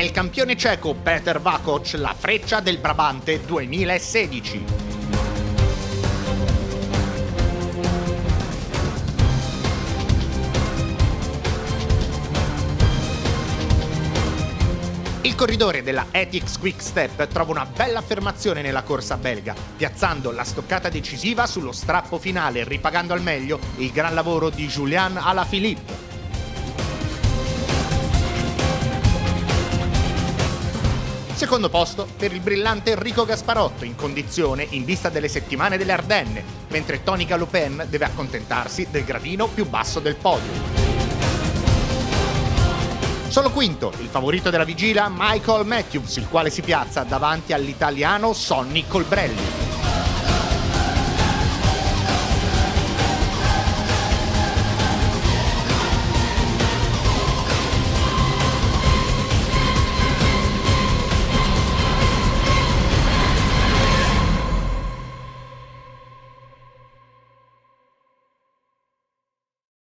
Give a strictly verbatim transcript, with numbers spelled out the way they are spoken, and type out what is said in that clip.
È il campione ceco Peter Vakoc, la freccia del Brabante duemilasedici. Il corridore della Ethics Quick Step trova una bella affermazione nella corsa belga, piazzando la stoccata decisiva sullo strappo finale, ripagando al meglio il gran lavoro di Julian Alaphilippe. Secondo posto per il brillante Enrico Gasparotto, in condizione in vista delle settimane delle Ardenne, mentre Tony Galopin deve accontentarsi del gradino più basso del podio. Solo quinto, il favorito della vigilia Michael Matthews, il quale si piazza davanti all'italiano Sonny Colbrelli.